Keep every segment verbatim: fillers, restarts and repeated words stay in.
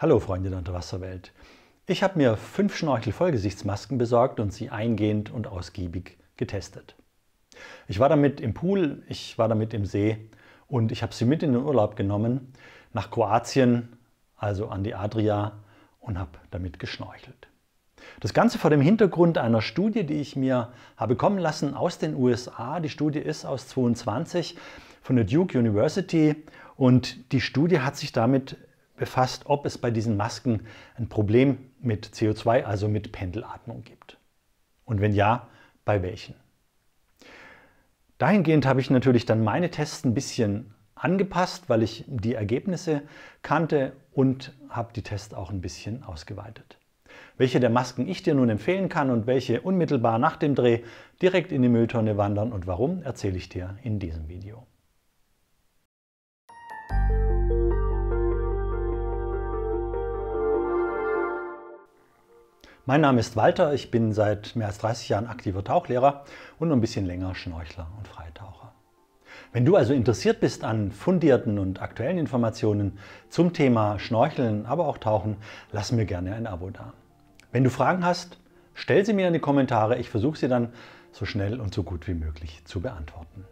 Hallo Freunde der Unterwasserwelt. Ich habe mir fünf Schnorchel-Vollgesichtsmasken besorgt und sie eingehend und ausgiebig getestet. Ich war damit im Pool, ich war damit im See und ich habe sie mit in den Urlaub genommen, nach Kroatien, also an die Adria, und habe damit geschnorchelt. Das Ganze vor dem Hintergrund einer Studie, die ich mir habe kommen lassen aus den U S A. Die Studie ist aus zweiundzwanzig von der Duke University und die Studie hat sich damit befasst, ob es bei diesen Masken ein Problem mit C O zwei, also mit Pendelatmung gibt. Und wenn ja, bei welchen? Dahingehend habe ich natürlich dann meine Tests ein bisschen angepasst, weil ich die Ergebnisse kannte, und habe die Tests auch ein bisschen ausgeweitet. Welche der Masken ich dir nun empfehlen kann und welche unmittelbar nach dem Dreh direkt in die Mülltonne wandern und warum, erzähle ich dir in diesem Video. Mein Name ist Walter, ich bin seit mehr als dreißig Jahren aktiver Tauchlehrer und noch ein bisschen länger Schnorchler und Freitaucher. Wenn du also interessiert bist an fundierten und aktuellen Informationen zum Thema Schnorcheln, aber auch Tauchen, lass mir gerne ein Abo da. Wenn du Fragen hast, stell sie mir in die Kommentare, ich versuche sie dann so schnell und so gut wie möglich zu beantworten.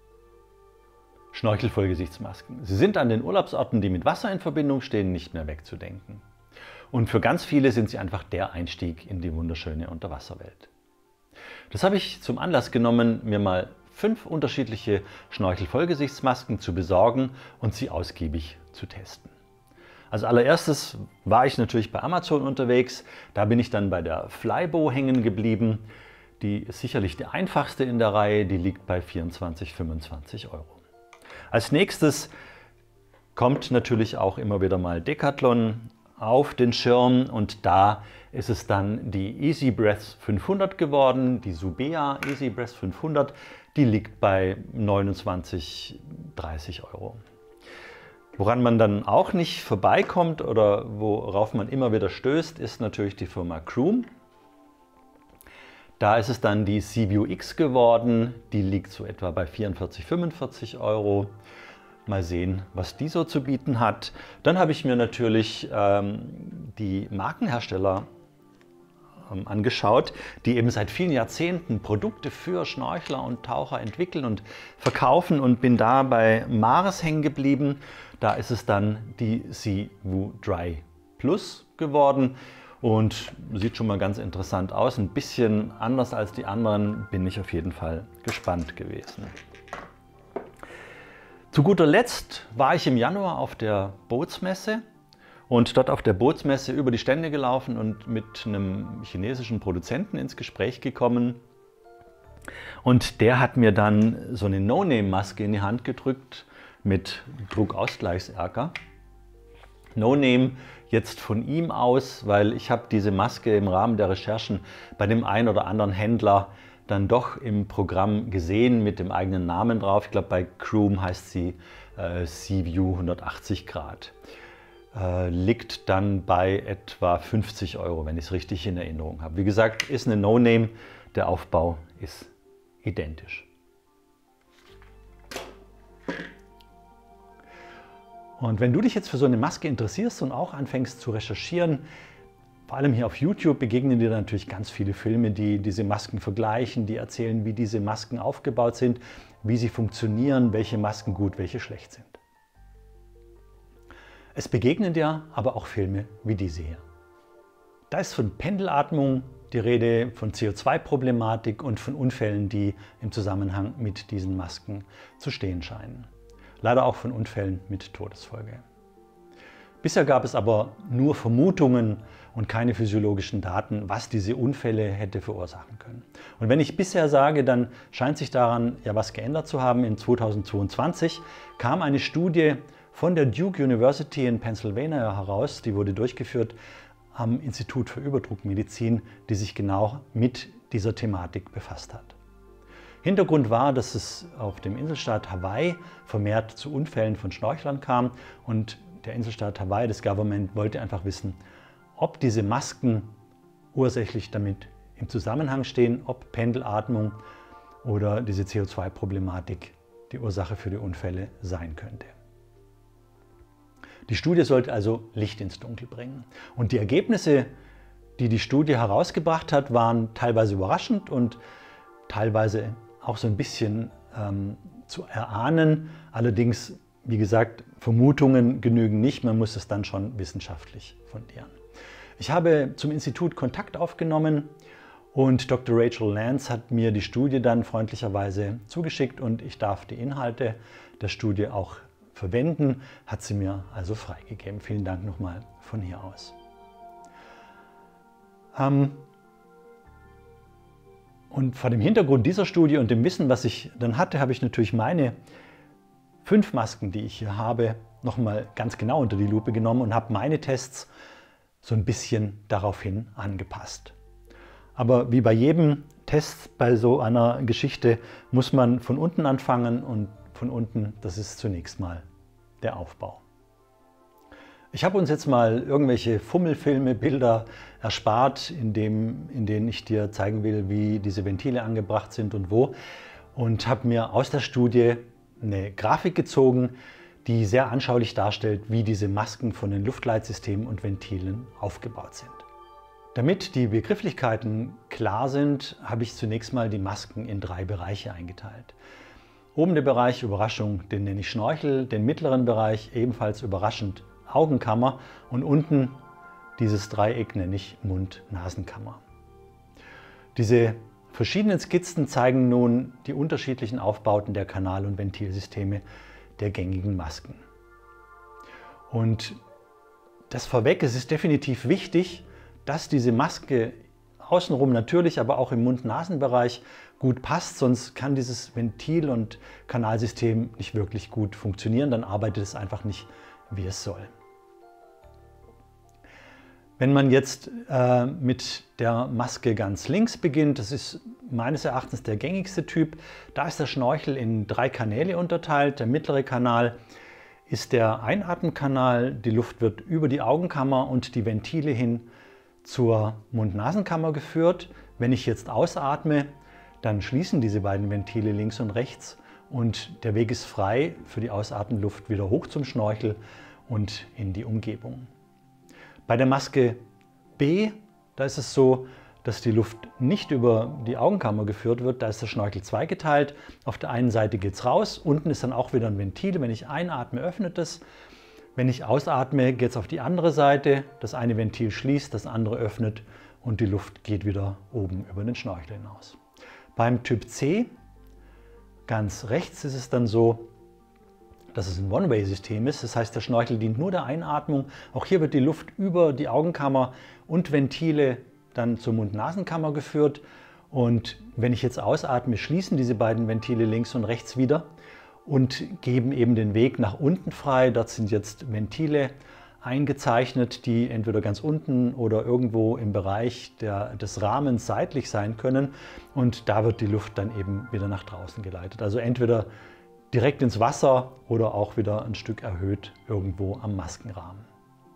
Schnorchel-Vollgesichtsmasken. Sie sind an den Urlaubsorten, die mit Wasser in Verbindung stehen, nicht mehr wegzudenken. Und für ganz viele sind sie einfach der Einstieg in die wunderschöne Unterwasserwelt. Das habe ich zum Anlass genommen, mir mal fünf unterschiedliche Schnorchel-Vollgesichtsmasken zu besorgen und sie ausgiebig zu testen. Als allererstes war ich natürlich bei Amazon unterwegs. Da bin ich dann bei der Flybo hängen geblieben. Die ist sicherlich die einfachste in der Reihe, die liegt bei vierundzwanzig, fünfundzwanzig Euro. Als nächstes kommt natürlich auch immer wieder mal Decathlon auf den Schirm, und da ist es dann die Easy Breath fünfhundert geworden, die Subea Easy Breath fünfhundert, die liegt bei neunundzwanzig, dreißig Euro. Woran man dann auch nicht vorbeikommt oder worauf man immer wieder stößt, ist natürlich die Firma Croom. Da ist es dann die Sea-View X geworden, die liegt so etwa bei vierundvierzig, fünfundvierzig Euro. Mal sehen, was die so zu bieten hat. Dann habe ich mir natürlich ähm, die Markenhersteller ähm, angeschaut, die eben seit vielen Jahrzehnten Produkte für Schnorchler und Taucher entwickeln und verkaufen, und bin da bei Mares hängen geblieben. Da ist es dann die Sea-View Dry Plus geworden und sieht schon mal ganz interessant aus. Ein bisschen anders als die anderen, bin ich auf jeden Fall gespannt gewesen. Zu guter Letzt war ich im Januar auf der Bootsmesse und dort auf der Bootsmesse über die Stände gelaufen und mit einem chinesischen Produzenten ins Gespräch gekommen. Und der hat mir dann so eine No-Name-Maske in die Hand gedrückt mit Druckausgleichserker. No-Name jetzt von ihm aus, weil ich habe diese Maske im Rahmen der Recherchen bei dem einen oder anderen Händler dann doch im Programm gesehen mit dem eigenen Namen drauf. Ich glaube, bei Croom heißt sie äh, Sea-View hundertachtzig Grad. Äh, liegt dann bei etwa fünfzig Euro, wenn ich es richtig in Erinnerung habe. Wie gesagt, ist eine No-Name, der Aufbau ist identisch. Und wenn du dich jetzt für so eine Maske interessierst und auch anfängst zu recherchieren, vor allem hier auf YouTube begegnen dir natürlich ganz viele Filme, die diese Masken vergleichen, die erzählen, wie diese Masken aufgebaut sind, wie sie funktionieren, welche Masken gut, welche schlecht sind. Es begegnen dir aber auch Filme wie diese hier. Da ist von Pendelatmung die Rede, von C O zwei Problematik und von Unfällen, die im Zusammenhang mit diesen Masken zu stehen scheinen. Leider auch von Unfällen mit Todesfolge. Bisher gab es aber nur Vermutungen und keine physiologischen Daten, was diese Unfälle hätte verursachen können. Und wenn ich bisher sage, dann scheint sich daran ja was geändert zu haben. In zweitausendzweiundzwanzig kam eine Studie von der Duke University in Pennsylvania heraus, die wurde durchgeführt am Institut für Überdruckmedizin, die sich genau mit dieser Thematik befasst hat. Hintergrund war, dass es auf dem Inselstaat Hawaii vermehrt zu Unfällen von Schnorchlern kam, und der Inselstaat Hawaii, das Government, wollte einfach wissen, ob diese Masken ursächlich damit im Zusammenhang stehen, ob Pendelatmung oder diese C O zwei Problematik die Ursache für die Unfälle sein könnte. Die Studie sollte also Licht ins Dunkel bringen. Und die Ergebnisse, die die Studie herausgebracht hat, waren teilweise überraschend und teilweise auch so ein bisschen ähm, zu erahnen. Allerdings, wie gesagt, Vermutungen genügen nicht, man muss es dann schon wissenschaftlich fundieren. Ich habe zum Institut Kontakt aufgenommen und Doktor Rachel Lance hat mir die Studie dann freundlicherweise zugeschickt und ich darf die Inhalte der Studie auch verwenden, hat sie mir also freigegeben. Vielen Dank nochmal von hier aus. Ähm, und vor dem Hintergrund dieser Studie und dem Wissen, was ich dann hatte, habe ich natürlich meine fünf Masken, die ich hier habe, nochmal ganz genau unter die Lupe genommen und habe meine Tests so ein bisschen daraufhin angepasst. Aber wie bei jedem Test bei so einer Geschichte muss man von unten anfangen und von unten, das ist zunächst mal der Aufbau. Ich habe uns jetzt mal irgendwelche Fummelfilme, Bilder erspart, in, dem, in denen ich dir zeigen will, wie diese Ventile angebracht sind und wo. Und habe mir aus der Studie eine Grafik gezogen, die sehr anschaulich darstellt, wie diese Masken von den Luftleitsystemen und Ventilen aufgebaut sind. Damit die Begrifflichkeiten klar sind, habe ich zunächst mal die Masken in drei Bereiche eingeteilt. Oben der Bereich Überraschung, den nenne ich Schnorchel, den mittleren Bereich ebenfalls überraschend Augenkammer und unten dieses Dreieck nenne ich Mund-Nasenkammer. Diese verschiedenen Skizzen zeigen nun die unterschiedlichen Aufbauten der Kanal- und Ventilsysteme der gängigen Masken. Und das vorweg, es ist definitiv wichtig, dass diese Maske außenrum natürlich, aber auch im Mund-Nasen-Bereich gut passt, sonst kann dieses Ventil- und Kanalsystem nicht wirklich gut funktionieren, dann arbeitet es einfach nicht, wie es soll. Wenn man jetzt äh, mit der Maske ganz links beginnt, das ist meines Erachtens der gängigste Typ, da ist der Schnorchel in drei Kanäle unterteilt. Der mittlere Kanal ist der Einatmenkanal, die Luft wird über die Augenkammer und die Ventile hin zur Mund-Nasen-Kammer geführt. Wenn ich jetzt ausatme, dann schließen diese beiden Ventile links und rechts und der Weg ist frei für die Ausatmenluft wieder hoch zum Schnorchel und in die Umgebung. Bei der Maske B, da ist es so, dass die Luft nicht über die Augenkammer geführt wird, da ist der Schnorchel zweigeteilt. Auf der einen Seite geht es raus, unten ist dann auch wieder ein Ventil. Wenn ich einatme, öffnet es. Wenn ich ausatme, geht es auf die andere Seite. Das eine Ventil schließt, das andere öffnet und die Luft geht wieder oben über den Schnorchel hinaus. Beim Typ C, ganz rechts, ist es dann so, dass es ein One-Way-System ist. Das heißt, der Schnorchel dient nur der Einatmung. Auch hier wird die Luft über die Augenkammer und Ventile dann zur Mund-Nasen-Kammer geführt. Und wenn ich jetzt ausatme, schließen diese beiden Ventile links und rechts wieder und geben eben den Weg nach unten frei. Dort sind jetzt Ventile eingezeichnet, die entweder ganz unten oder irgendwo im Bereich der, des Rahmens seitlich sein können. Und da wird die Luft dann eben wieder nach draußen geleitet. Also entweder direkt ins Wasser oder auch wieder ein Stück erhöht irgendwo am Maskenrahmen.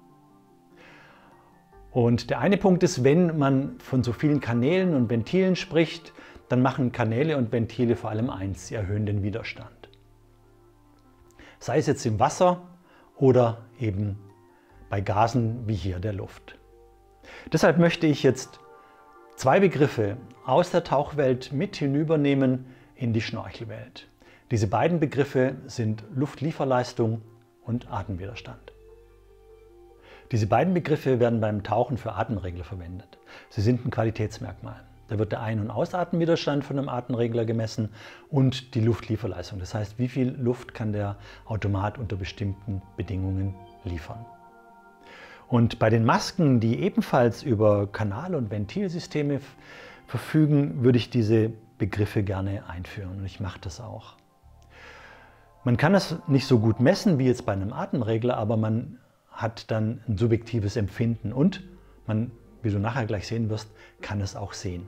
Und der eine Punkt ist, wenn man von so vielen Kanälen und Ventilen spricht, dann machen Kanäle und Ventile vor allem eins, sie erhöhen den Widerstand. Sei es jetzt im Wasser oder eben bei Gasen wie hier der Luft. Deshalb möchte ich jetzt zwei Begriffe aus der Tauchwelt mit hinübernehmen in die Schnorchelwelt. Diese beiden Begriffe sind Luftlieferleistung und Atemwiderstand. Diese beiden Begriffe werden beim Tauchen für Atemregler verwendet. Sie sind ein Qualitätsmerkmal. Da wird der Ein- und Ausatmenwiderstand von einem Atemregler gemessen und die Luftlieferleistung. Das heißt, wie viel Luft kann der Automat unter bestimmten Bedingungen liefern. Und bei den Masken, die ebenfalls über Kanal- und Ventilsysteme verfügen, würde ich diese Begriffe gerne einführen und ich mache das auch. Man kann es nicht so gut messen wie jetzt bei einem Atemregler, aber man hat dann ein subjektives Empfinden und man, wie du nachher gleich sehen wirst, kann es auch sehen.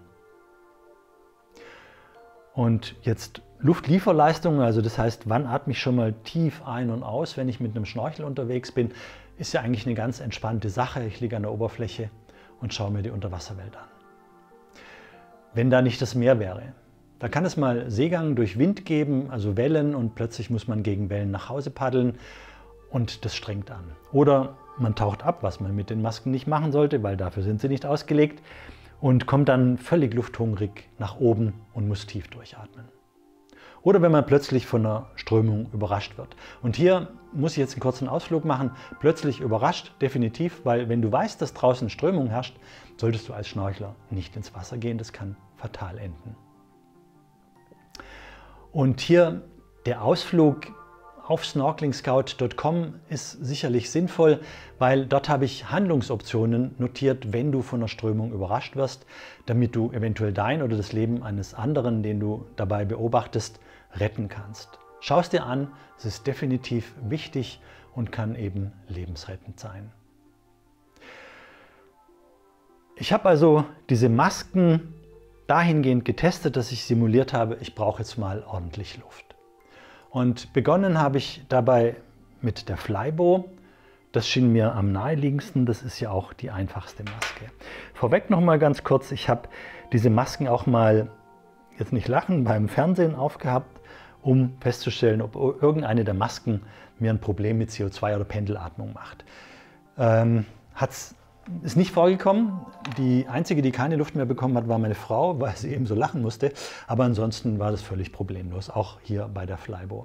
Und jetzt Luftlieferleistung, also das heißt, wann atme ich schon mal tief ein und aus, wenn ich mit einem Schnorchel unterwegs bin, ist ja eigentlich eine ganz entspannte Sache. Ich liege an der Oberfläche und schaue mir die Unterwasserwelt an. Wenn da nicht das Meer wäre, da kann es mal Seegang durch Wind geben, also Wellen, und plötzlich muss man gegen Wellen nach Hause paddeln. und das strengt an. Oder man taucht ab, was man mit den Masken nicht machen sollte, weil dafür sind sie nicht ausgelegt, und kommt dann völlig lufthungrig nach oben und muss tief durchatmen. Oder wenn man plötzlich von einer Strömung überrascht wird. Und hier muss ich jetzt einen kurzen Ausflug machen. Plötzlich überrascht, definitiv, weil wenn du weißt, dass draußen Strömung herrscht, solltest du als Schnorchler nicht ins Wasser gehen. Das kann fatal enden. Und hier der Ausflug auf snorkeling scout punkt com ist sicherlich sinnvoll, weil dort habe ich Handlungsoptionen notiert, wenn du von einer Strömung überrascht wirst, damit du eventuell dein oder das Leben eines anderen, den du dabei beobachtest, retten kannst. Schau es dir an, es ist definitiv wichtig und kann eben lebensrettend sein. Ich habe also diese Masken dahingehend getestet, dass ich simuliert habe, ich brauche jetzt mal ordentlich Luft. Und begonnen habe ich dabei mit der Flybo. Das schien mir am naheliegendsten, das ist ja auch die einfachste Maske. Vorweg noch mal ganz kurz, ich habe diese Masken auch mal, jetzt nicht lachen, beim Fernsehen aufgehabt, um festzustellen, ob irgendeine der Masken mir ein Problem mit C O zwei oder Pendelatmung macht. Ähm, hat's Ist nicht vorgekommen. Die einzige, die keine Luft mehr bekommen hat, war meine Frau, weil sie eben so lachen musste. Aber ansonsten war das völlig problemlos, auch hier bei der Flybo.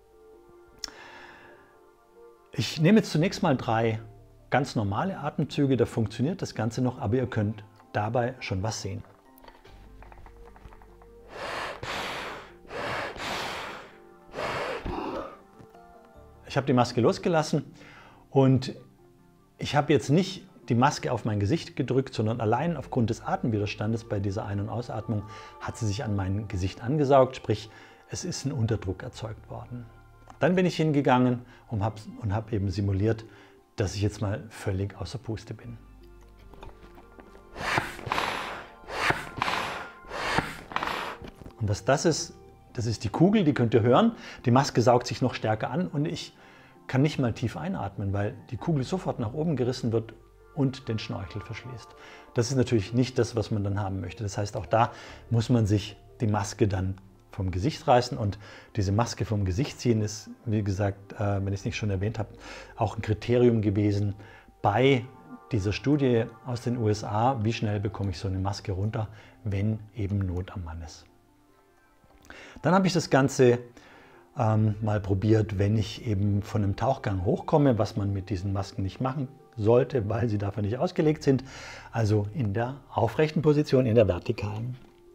Ich nehme jetzt zunächst mal drei ganz normale Atemzüge, da funktioniert das Ganze noch, aber ihr könnt dabei schon was sehen. Ich habe die Maske losgelassen und ich habe jetzt nicht die Maske auf mein Gesicht gedrückt, sondern allein aufgrund des Atemwiderstandes bei dieser Ein- und Ausatmung hat sie sich an mein Gesicht angesaugt, sprich es ist ein Unterdruck erzeugt worden. Dann bin ich hingegangen und habe und hab eben simuliert, dass ich jetzt mal völlig außer Puste bin. Und was das ist, das ist die Kugel, die könnt ihr hören. Die Maske saugt sich noch stärker an und ich kann nicht mal tief einatmen, weil die Kugel sofort nach oben gerissen wird und den Schnorchel verschließt. Das ist natürlich nicht das, was man dann haben möchte. Das heißt, auch da muss man sich die Maske dann vom Gesicht reißen, und diese Maske vom Gesicht ziehen ist, wie gesagt, äh, wenn ich es nicht schon erwähnt habe, auch ein Kriterium gewesen bei dieser Studie aus den U S A, wie schnell bekomme ich so eine Maske runter, wenn eben Not am Mann ist. Dann habe ich das Ganze ähm, mal probiert, wenn ich eben von einem Tauchgang hochkomme, was man mit diesen Masken nicht machen sollte, weil sie dafür nicht ausgelegt sind, also in der aufrechten Position, in der vertikalen.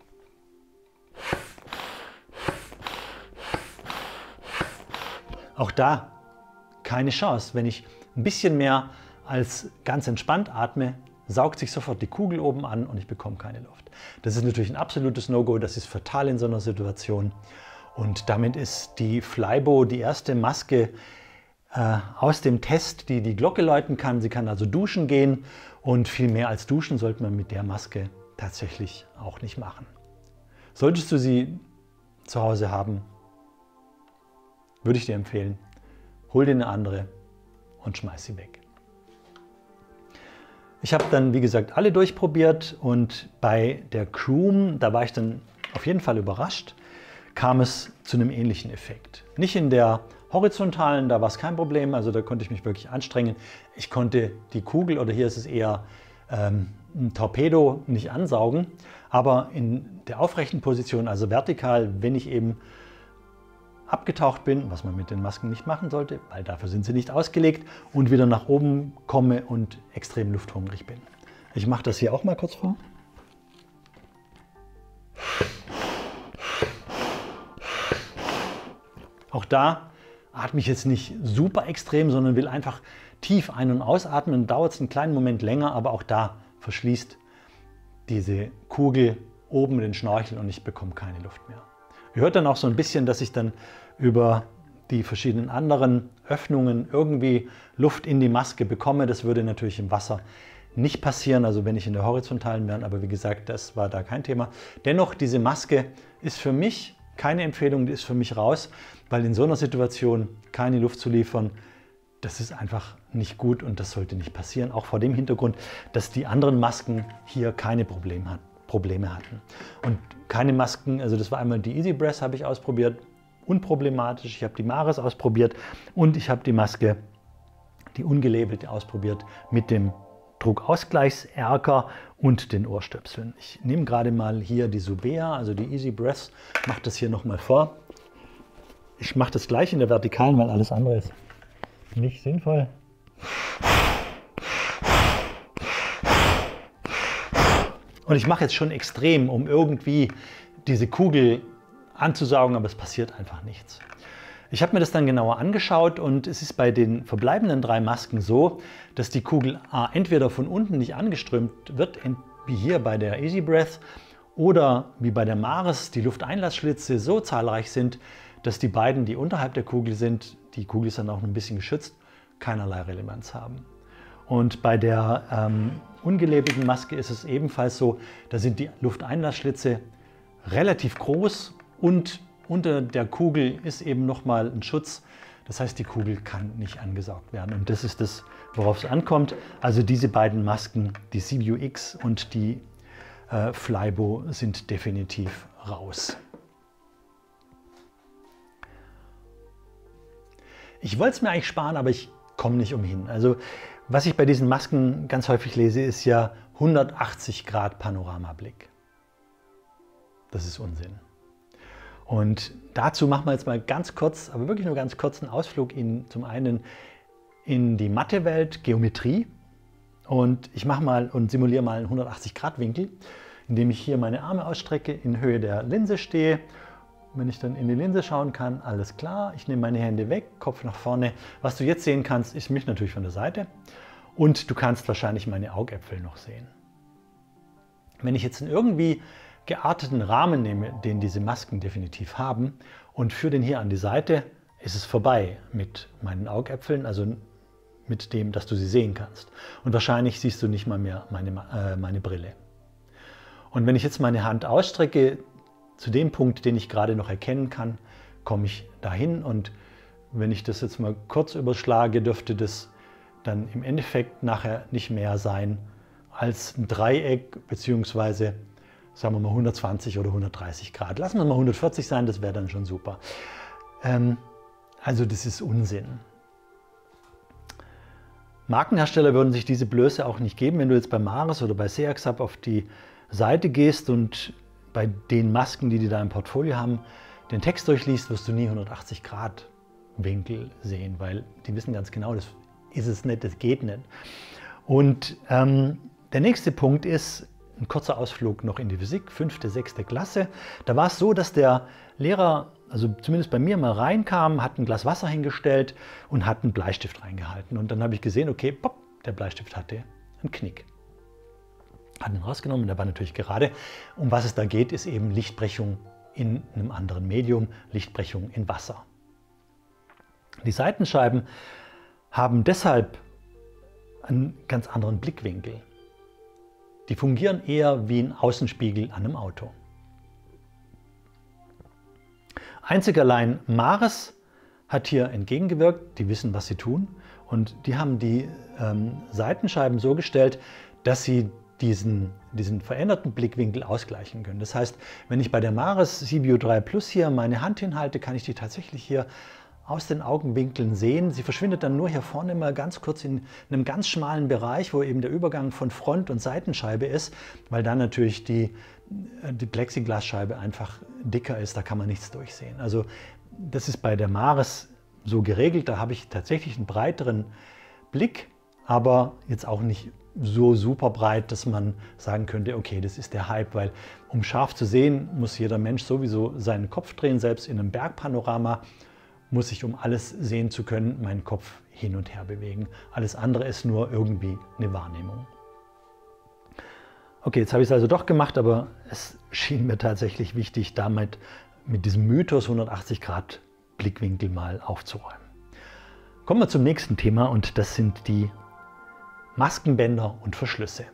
Auch da keine Chance. Wenn ich ein bisschen mehr als ganz entspannt atme, saugt sich sofort die Kugel oben an und ich bekomme keine Luft. Das ist natürlich ein absolutes No-Go, das ist fatal in so einer Situation. Und damit ist die Flybo die erste Maske äh, aus dem Test, die die Glocke läuten kann. Sie kann also duschen gehen, und viel mehr als duschen sollte man mit der Maske tatsächlich auch nicht machen. Solltest du sie zu Hause haben, würde ich dir empfehlen, hol dir eine andere und schmeiß sie weg. Ich habe dann, wie gesagt, alle durchprobiert, und bei der Croom, da war ich dann auf jeden Fall überrascht, kam es zu einem ähnlichen Effekt. Nicht in der horizontalen, da war es kein Problem, also da konnte ich mich wirklich anstrengen. Ich konnte die Kugel, oder hier ist es eher ähm, ein Torpedo, nicht ansaugen, aber in der aufrechten Position, also vertikal, wenn ich eben abgetaucht bin, was man mit den Masken nicht machen sollte, weil dafür sind sie nicht ausgelegt, und wieder nach oben komme und extrem lufthungrig bin. Ich mache das hier auch mal kurz vor. Auch da atme ich jetzt nicht super extrem, sondern will einfach tief ein- und ausatmen. Dauert es einen kleinen Moment länger, aber auch da verschließt diese Kugel oben den Schnorchel und ich bekomme keine Luft mehr. Ihr hört dann auch so ein bisschen, dass ich dann über die verschiedenen anderen Öffnungen irgendwie Luft in die Maske bekomme. Das würde natürlich im Wasser nicht passieren, also wenn ich in der horizontalen wäre, aber wie gesagt, das war da kein Thema. Dennoch, diese Maske ist für mich keine Empfehlung, die ist für mich raus, weil in so einer Situation keine Luft zu liefern, das ist einfach nicht gut und das sollte nicht passieren, auch vor dem Hintergrund, dass die anderen Masken hier keine Probleme hatten. Probleme hatten. Und keine Masken, also das war einmal die Easy Breath, habe ich ausprobiert, unproblematisch. Ich habe die Maris ausprobiert und ich habe die Maske die ungelabelte ausprobiert mit dem Druckausgleichserker und den Ohrstöpseln. Ich nehme gerade mal hier die Subea, also die Easy Breath, mache das hier nochmal vor. Ich mache das gleich in der Vertikalen, weil alles andere ist nicht sinnvoll. Und ich mache jetzt schon extrem, um irgendwie diese Kugel anzusaugen, aber es passiert einfach nichts. Ich habe mir das dann genauer angeschaut und es ist bei den verbleibenden drei Masken so, dass die Kugel A entweder von unten nicht angeströmt wird, wie hier bei der Easy Breath, oder wie bei der Maris die Lufteinlassschlitze so zahlreich sind, dass die beiden, die unterhalb der Kugel sind, die Kugel ist dann auch ein bisschen geschützt, keinerlei Relevanz haben. Und bei der ähm, ungelabelten Maske ist es ebenfalls so, da sind die Lufteinlassschlitze relativ groß und unter der Kugel ist eben nochmal ein Schutz. Das heißt, die Kugel kann nicht angesaugt werden. Und das ist das, worauf es ankommt. Also diese beiden Masken, die C-View X und die äh, Flybo, sind definitiv raus. Ich wollte es mir eigentlich sparen, aber ich komme nicht umhin. Also was ich bei diesen Masken ganz häufig lese, ist ja hundertachtzig Grad Panoramablick. Das ist Unsinn. Und dazu machen wir jetzt mal ganz kurz, aber wirklich nur ganz kurz einen Ausflug in, zum einen in die Mathewelt, Geometrie. Und ich mache mal und simuliere mal einen hundertachtzig Grad Winkel, indem ich hier meine Arme ausstrecke, in Höhe der Linse stehe. Wenn ich dann in die Linse schauen kann, alles klar. Ich nehme meine Hände weg, Kopf nach vorne. Was du jetzt sehen kannst, ist mich natürlich von der Seite. Und du kannst wahrscheinlich meine Augäpfel noch sehen. Wenn ich jetzt irgendwie gearteten Rahmen nehme, den diese Masken definitiv haben, und führe den hier an die Seite, ist es vorbei mit meinen Augäpfeln, also mit dem, dass du sie sehen kannst. Und wahrscheinlich siehst du nicht mal mehr meine, äh, meine Brille. Und wenn ich jetzt meine Hand ausstrecke, zu dem Punkt, den ich gerade noch erkennen kann, komme ich dahin. Und wenn ich das jetzt mal kurz überschlage, dürfte das dann im Endeffekt nachher nicht mehr sein als ein Dreieck, beziehungsweise sagen wir mal hundertzwanzig oder hundertdreißig Grad. Lassen wir mal hundertvierzig sein, das wäre dann schon super. Ähm, also das ist Unsinn. Markenhersteller würden sich diese Blöße auch nicht geben, wenn du jetzt bei Maris oder bei Seaxab auf die Seite gehst und bei den Masken, die die da im Portfolio haben, den Text durchliest, wirst du nie hundertachtzig Grad Winkel sehen, weil die wissen ganz genau, das ist es nicht, das geht nicht. Und ähm, der nächste Punkt ist, ein kurzer Ausflug noch in die Physik, fünfte, sechste Klasse. Da war es so, dass der Lehrer, also zumindest bei mir, mal reinkam, hat ein Glas Wasser hingestellt und hat einen Bleistift reingehalten. Und dann habe ich gesehen, okay, pop, der Bleistift hatte einen Knick. Hat ihn rausgenommen, der war natürlich gerade. Um was es da geht, ist eben Lichtbrechung in einem anderen Medium, Lichtbrechung in Wasser. Die Seitenscheiben haben deshalb einen ganz anderen Blickwinkel. Die fungieren eher wie ein Außenspiegel an einem Auto. Einzig allein Maris hat hier entgegengewirkt, die wissen, was sie tun, und die haben die ähm, Seitenscheiben so gestellt, dass sie diesen, diesen veränderten Blickwinkel ausgleichen können. Das heißt, wenn ich bei der Maris C-View drei Plus hier meine Hand hinhalte, kann ich die tatsächlich hier aus den Augenwinkeln sehen. Sie verschwindet dann nur hier vorne mal ganz kurz in einem ganz schmalen Bereich, wo eben der Übergang von Front- und Seitenscheibe ist, weil dann natürlich die, die Plexiglasscheibe einfach dicker ist, da kann man nichts durchsehen. Also das ist bei der Maris so geregelt, da habe ich tatsächlich einen breiteren Blick, aber jetzt auch nicht so super breit, dass man sagen könnte, okay, das ist der Hype, weil um scharf zu sehen, muss jeder Mensch sowieso seinen Kopf drehen, selbst in einem Bergpanorama muss ich, um alles sehen zu können, meinen Kopf hin und her bewegen. Alles andere ist nur irgendwie eine Wahrnehmung. Okay, jetzt habe ich es also doch gemacht, aber es schien mir tatsächlich wichtig, damit mit diesem Mythos hundertachtzig Grad Blickwinkel mal aufzuräumen. Kommen wir zum nächsten Thema, und das sind die Maskenbänder und Verschlüsse.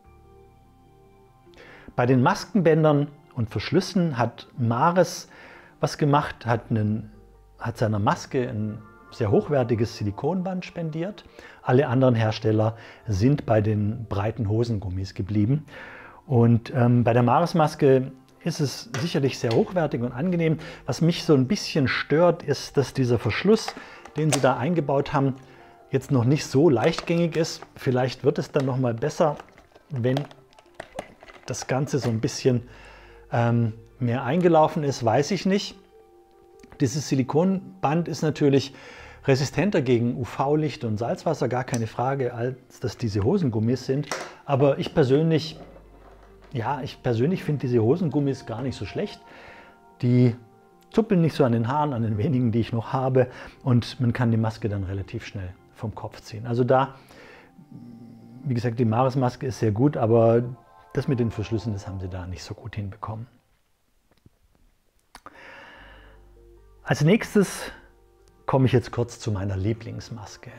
Bei den Maskenbändern und Verschlüssen hat Maris was gemacht, hat einen hat seiner Maske ein sehr hochwertiges Silikonband spendiert. Alle anderen Hersteller sind bei den breiten Hosengummis geblieben. Und ähm, bei der Maris-Maske ist es sicherlich sehr hochwertig und angenehm. Was mich so ein bisschen stört, ist, dass dieser Verschluss, den sie da eingebaut haben, jetzt noch nicht so leichtgängig ist. Vielleicht wird es dann noch mal besser, wenn das Ganze so ein bisschen ähm, mehr eingelaufen ist, weiß ich nicht. Dieses Silikonband ist natürlich resistenter gegen U V-Licht und Salzwasser, gar keine Frage, als dass diese Hosengummis sind. Aber ich persönlich, ja, ich persönlich finde diese Hosengummis gar nicht so schlecht. Die zuppeln nicht so an den Haaren, an den wenigen, die ich noch habe, und man kann die Maske dann relativ schnell vom Kopf ziehen. Also da, wie gesagt, die Maris-Maske ist sehr gut, aber das mit den Verschlüssen, das haben sie da nicht so gut hinbekommen. Als nächstes komme ich jetzt kurz zu meiner Lieblingsmaske.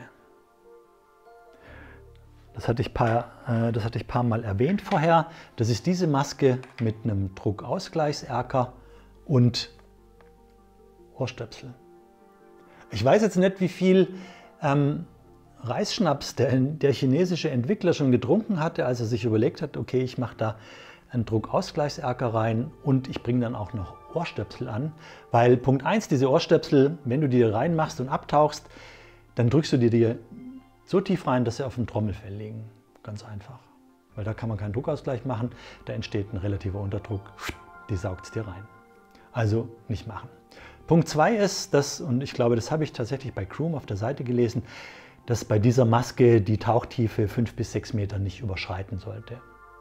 Das hatte ich paar, äh, das hatte ich ein paar Mal erwähnt vorher. Das ist diese Maske mit einem Druckausgleichserker und Ohrstöpsel. Ich weiß jetzt nicht, wie viel ähm, Reisschnaps der, der chinesische Entwickler schon getrunken hatte, als er sich überlegt hat, okay, ich mache da einen Druckausgleichserker rein und ich bringe dann auch noch Ohrstöpsel an. Weil Punkt eins, diese Ohrstöpsel, wenn du die reinmachst und abtauchst, dann drückst du dir die so tief rein, dass sie auf dem Trommelfell liegen. Ganz einfach. Weil da kann man keinen Druckausgleich machen, da entsteht ein relativer Unterdruck, die saugt es dir rein. Also nicht machen. Punkt zwei ist, dass, und ich glaube, das habe ich tatsächlich bei Croom auf der Seite gelesen, dass bei dieser Maske die Tauchtiefe fünf bis sechs Meter nicht überschreiten sollte.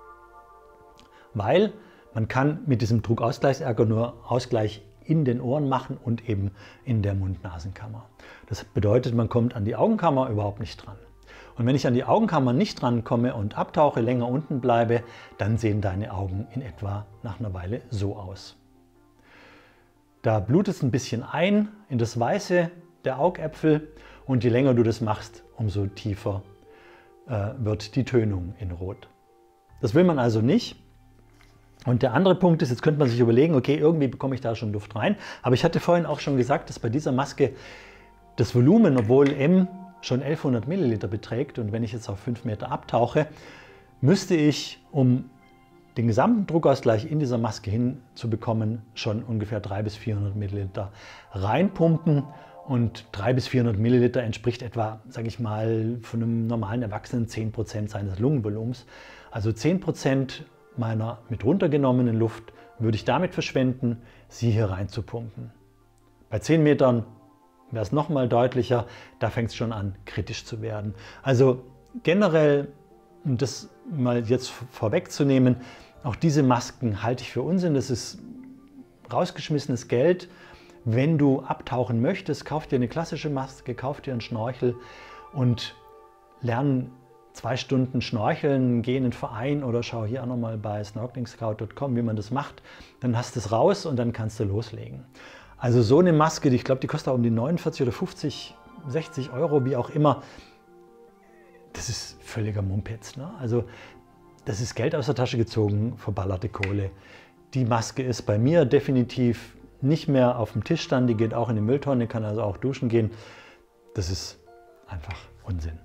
Weil man kann mit diesem Druckausgleichserker nur Ausgleich in den Ohren machen und eben in der Mund-Nasen-Kammer. Das bedeutet, man kommt an die Augenkammer überhaupt nicht dran. Und wenn ich an die Augenkammer nicht dran komme und abtauche, länger unten bleibe, dann sehen deine Augen in etwa nach einer Weile so aus. Da blutet es ein bisschen ein in das Weiße der Augäpfel und je länger du das machst, umso tiefer äh, wird die Tönung in Rot. Das will man also nicht. Und der andere Punkt ist, jetzt könnte man sich überlegen, okay, irgendwie bekomme ich da schon Luft rein. Aber ich hatte vorhin auch schon gesagt, dass bei dieser Maske das Volumen, obwohl M schon elfhundert Milliliter beträgt und wenn ich jetzt auf fünf Meter abtauche, müsste ich, um den gesamten Druckausgleich in dieser Maske hinzubekommen, schon ungefähr dreihundert bis vierhundert Milliliter reinpumpen. Und dreihundert bis vierhundert Milliliter entspricht etwa, sage ich mal, von einem normalen Erwachsenen zehn Prozent seines Lungenvolumens. Also zehn Prozent meiner mit runtergenommenen Luft würde ich damit verschwenden, sie hier reinzupumpen. Bei zehn Metern wäre es noch mal deutlicher, da fängt es schon an, kritisch zu werden. Also generell, um das mal jetzt vorwegzunehmen, auch diese Masken halte ich für Unsinn. Das ist rausgeschmissenes Geld. Wenn du abtauchen möchtest, kauf dir eine klassische Maske, kauf dir einen Schnorchel und lern zwei Stunden schnorcheln, geh in einen Verein oder schau hier auch nochmal bei snorkeling scout punkt com, wie man das macht. Dann hast du es raus und dann kannst du loslegen. Also so eine Maske, die, ich glaube, die kostet auch um die neunundvierzig oder fünfzig, sechzig Euro, wie auch immer. Das ist völliger Mumpitz, ne? Also das ist Geld aus der Tasche gezogen, verballerte Kohle. Die Maske ist bei mir definitiv nicht mehr auf dem Tischstand, die geht auch in die Mülltonne, kann also auch duschen gehen. Das ist einfach Unsinn.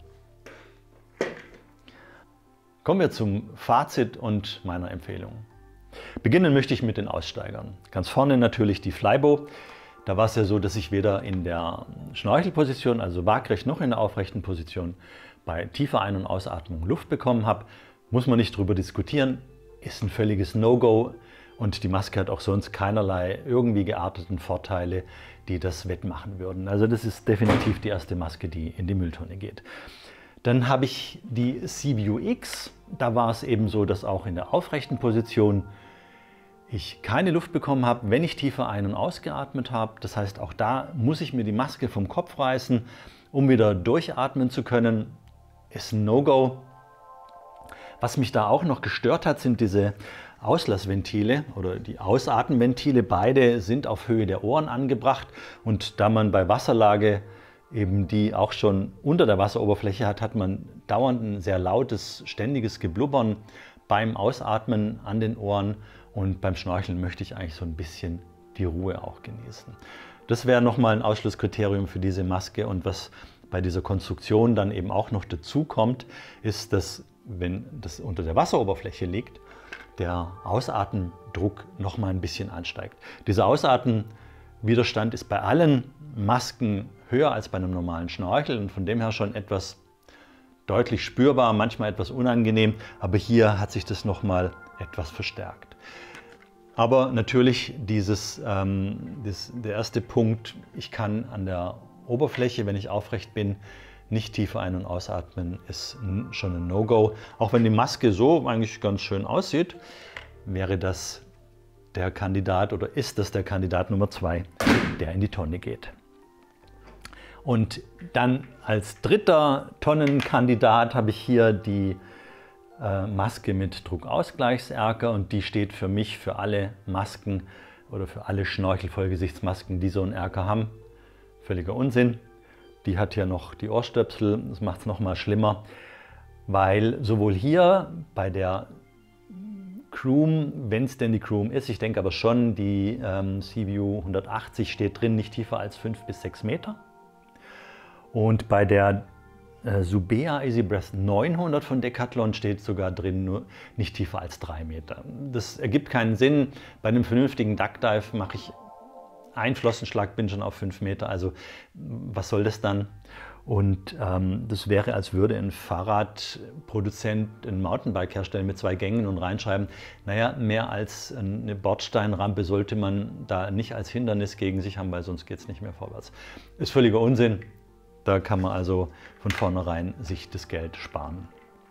Kommen wir zum Fazit und meiner Empfehlung. Beginnen möchte ich mit den Aussteigern. Ganz vorne natürlich die Flybo. Da war es ja so, dass ich weder in der Schnorchelposition, also waagrecht, noch in der aufrechten Position bei tiefer Ein- und Ausatmung Luft bekommen habe. Muss man nicht drüber diskutieren, ist ein völliges No-Go und die Maske hat auch sonst keinerlei irgendwie gearteten Vorteile, die das wettmachen würden. Also das ist definitiv die erste Maske, die in die Mülltonne geht. Dann habe ich die C-View X. Da war es eben so, dass auch in der aufrechten Position ich keine Luft bekommen habe, wenn ich tiefer ein- und ausgeatmet habe. Das heißt, auch da muss ich mir die Maske vom Kopf reißen, um wieder durchatmen zu können. Ist ein No-Go. Was mich da auch noch gestört hat, sind diese Auslassventile oder die Ausatmenventile. Beide sind auf Höhe der Ohren angebracht und da man bei Wasserlage eben die auch schon unter der Wasseroberfläche hat, hat man dauernd ein sehr lautes, ständiges Geblubbern beim Ausatmen an den Ohren und beim Schnorcheln möchte ich eigentlich so ein bisschen die Ruhe auch genießen. Das wäre nochmal ein Ausschlusskriterium für diese Maske und was bei dieser Konstruktion dann eben auch noch dazu kommt, ist, dass wenn das unter der Wasseroberfläche liegt, der Ausatmendruck noch mal ein bisschen ansteigt. Dieser Ausatmendruck Widerstand ist bei allen Masken höher als bei einem normalen Schnorchel und von dem her schon etwas deutlich spürbar, manchmal etwas unangenehm, aber hier hat sich das nochmal etwas verstärkt. Aber natürlich dieses, ähm, das, der erste Punkt, ich kann an der Oberfläche, wenn ich aufrecht bin, nicht tiefer ein- und ausatmen, ist schon ein No-Go. Auch wenn die Maske so eigentlich ganz schön aussieht, wäre das der Kandidat oder ist das der Kandidat Nummer zwei, der in die Tonne geht. Und dann als dritter Tonnenkandidat habe ich hier die äh, Maske mit Druckausgleichserker und die steht für mich für alle Masken oder für alle Schnorchel-Vollgesichtsmasken, die so einen Erker haben. Völliger Unsinn. Die hat hier noch die Ohrstöpsel, das macht es noch mal schlimmer, weil sowohl hier bei der Croom, wenn es denn die Croom ist, ich denke aber schon, die ähm, C-View hundertachtzig steht drin, nicht tiefer als fünf bis sechs Meter. Und bei der äh, Subea EasyBreath neunhundert von Decathlon steht sogar drin, nur nicht tiefer als drei Meter. Das ergibt keinen Sinn. Bei einem vernünftigen Duck Dive mache ich einen Flossenschlag, bin schon auf fünf Meter. Also was soll das dann? Und ähm, das wäre, als würde ein Fahrradproduzent ein Mountainbike herstellen mit zwei Gängen und reinschreiben, naja, mehr als eine Bordsteinrampe sollte man da nicht als Hindernis gegen sich haben, weil sonst geht es nicht mehr vorwärts. Ist völliger Unsinn. Da kann man also von vornherein sich das Geld sparen.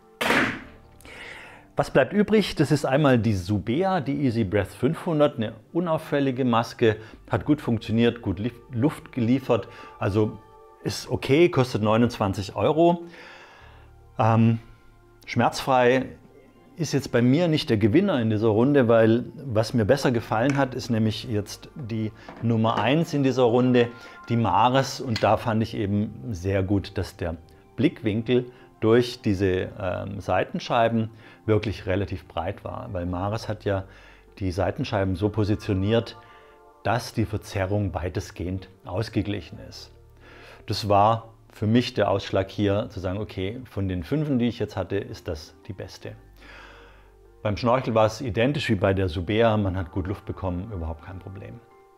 Was bleibt übrig? Das ist einmal die Subea, die EasyBreath fünfhundert, eine unauffällige Maske, hat gut funktioniert, gut Luft geliefert, also ist okay, kostet neunundzwanzig Euro. Ähm, schmerzfrei ist jetzt bei mir nicht der Gewinner in dieser Runde, weil was mir besser gefallen hat, ist nämlich jetzt die Nummer eins in dieser Runde, die Mares. Und da fand ich eben sehr gut, dass der Blickwinkel durch diese ähm, Seitenscheiben wirklich relativ breit war. Weil Mares hat ja die Seitenscheiben so positioniert, dass die Verzerrung weitestgehend ausgeglichen ist. Das war für mich der Ausschlag hier, zu sagen, okay, von den Fünfen, die ich jetzt hatte, ist das die beste. Beim Schnorchel war es identisch wie bei der Subea, man hat gut Luft bekommen, überhaupt kein Problem.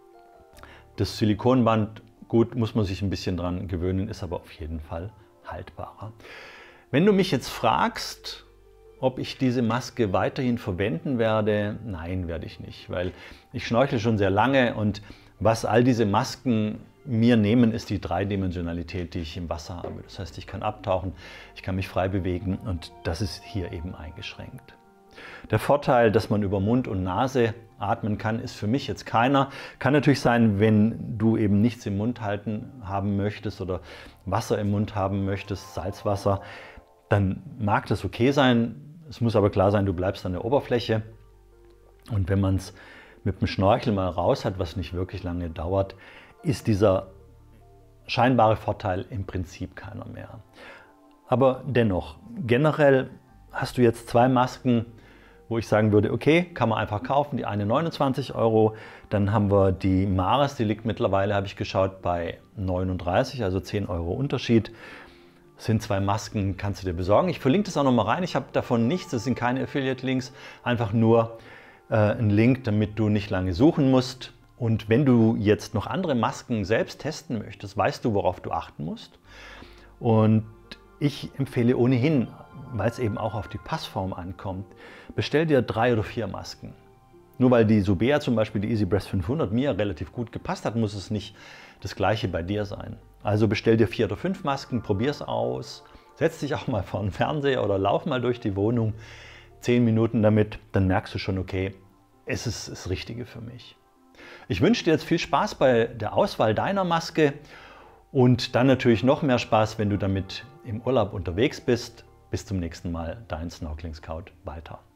Das Silikonband, gut, muss man sich ein bisschen dran gewöhnen, ist aber auf jeden Fall haltbarer. Wenn du mich jetzt fragst, ob ich diese Maske weiterhin verwenden werde, nein, werde ich nicht, weil ich schnorchel schon sehr lange und was all diese Masken mir nehmen, ist die Dreidimensionalität, die ich im Wasser habe. Das heißt, ich kann abtauchen, ich kann mich frei bewegen und das ist hier eben eingeschränkt. Der Vorteil, dass man über Mund und Nase atmen kann, ist für mich jetzt keiner. Kann natürlich sein, wenn du eben nichts im Mund halten haben möchtest oder Wasser im Mund haben möchtest, Salzwasser, dann mag das okay sein. Es muss aber klar sein, du bleibst an der Oberfläche. Und wenn man es mit dem Schnorchel mal raus hat, was nicht wirklich lange dauert, ist dieser scheinbare Vorteil im Prinzip keiner mehr. Aber dennoch, generell hast du jetzt zwei Masken, wo ich sagen würde, okay, kann man einfach kaufen. Die eine neunundzwanzig Euro, dann haben wir die Mares, die liegt mittlerweile, habe ich geschaut, bei neununddreißig, also zehn Euro Unterschied. Das sind zwei Masken, kannst du dir besorgen. Ich verlinke das auch noch mal rein. Ich habe davon nichts, das sind keine Affiliate-Links, einfach nur äh, ein Link, damit du nicht lange suchen musst. Und wenn du jetzt noch andere Masken selbst testen möchtest, weißt du, worauf du achten musst. Und ich empfehle ohnehin, weil es eben auch auf die Passform ankommt, bestell dir drei oder vier Masken. Nur weil die Subea zum Beispiel, die EasyBreath fünfhundert, mir relativ gut gepasst hat, muss es nicht das gleiche bei dir sein. Also bestell dir vier oder fünf Masken, probier es aus, setz dich auch mal vor den Fernseher oder lauf mal durch die Wohnung, zehn Minuten damit, dann merkst du schon, okay, es ist das Richtige für mich. Ich wünsche dir jetzt viel Spaß bei der Auswahl deiner Maske und dann natürlich noch mehr Spaß, wenn du damit im Urlaub unterwegs bist. Bis zum nächsten Mal, dein Snorkeling Scout, Walter.